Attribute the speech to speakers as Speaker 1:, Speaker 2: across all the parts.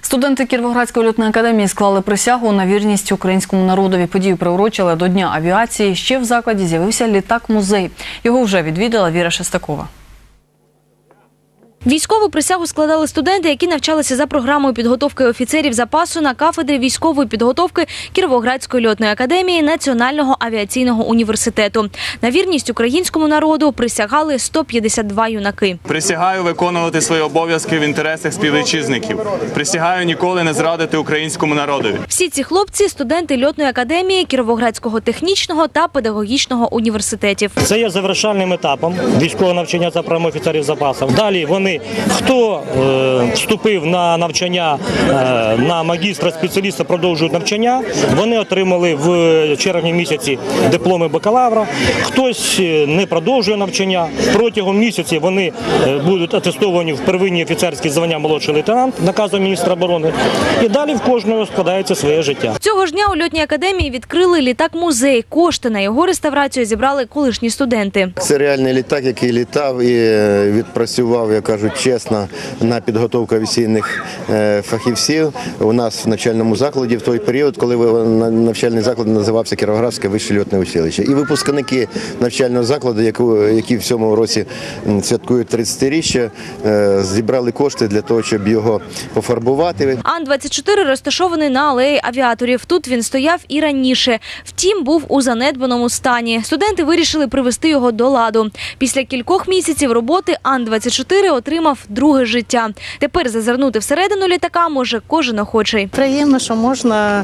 Speaker 1: Студенти Кіровоградської льотної академії склали присягу на вірність українському народові. Подію приурочили до Дня авіації. Ще в закладі з'явився літак-музей. Його вже відвідала Віра Шестакова.
Speaker 2: Військову присягу складали студенти, які навчалися за програмою підготовки офіцерів запасу на кафедрі військової підготовки Кіровоградської льотної академії Національного авіаційного університету. На вірність українському народу присягали 152 юнаки.
Speaker 3: Присягаю виконувати свої обов'язки в інтересах співвітчизників. Присягаю ніколи не зрадити українському народові.
Speaker 2: Всі ці хлопці – студенти льотної академії Кіровоградського технічного та педагогічного університетів.
Speaker 4: Це є завершальним етапом військового навчання за програмою офіцерів запасу. Далі хто вступив на навчання на магістра-спеціаліста, продовжують навчання, вони отримали в червні місяці дипломи бакалавра. Хтось не продовжує навчання. Протягом місяця вони будуть атестовані в первинні офіцерські звання молодший лейтенант наказом міністра оборони. І далі в кожного складається своє життя.
Speaker 2: Цього ж дня у льотній академії відкрили літак-музей. Кошти на його реставрацію зібрали колишні студенти.
Speaker 5: Це реальний літак, який літав і відпрацював, як кажуть, чесно, на підготовку авіаційних фахівців у нас в навчальному закладі в той період, коли навчальний заклад називався Кіровоградське вище льотне училище. І випускники навчального закладу, які в цьому році святкують 30-річчя, зібрали кошти для того, щоб його пофарбувати.
Speaker 2: Ан-24 розташований на алеї авіаторів. Тут він стояв і раніше. Втім, був у занедбаному стані. Студенти вирішили привести його до ладу. Після кількох місяців роботи Ан-24 отримав друге життя. Тепер зазирнути всередину літака може кожен охочий.
Speaker 6: Приємно, що можна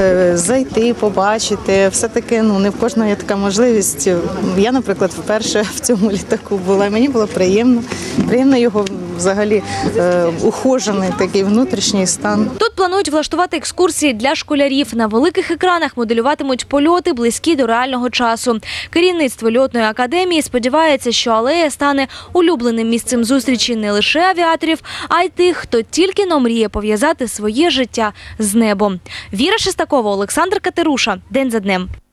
Speaker 6: зайти, побачити. Все-таки не в кожного є така можливість. Я, наприклад, вперше в цьому літаку була. Мені було приємно. Приємно його взагалі ухожений такий внутрішній стан.
Speaker 2: Тут планують влаштувати екскурсії для школярів. На великих екранах моделюватимуть польоти, близькі до реального часу. Керівництво льотної академії сподівається, що алея стане улюбленим місцем зустрічі не лише авіаторів, а й тих, хто тільки но мріє пов'язати своє життя з небом. Віра Шестакова, Олександр Катеруша. День за днем.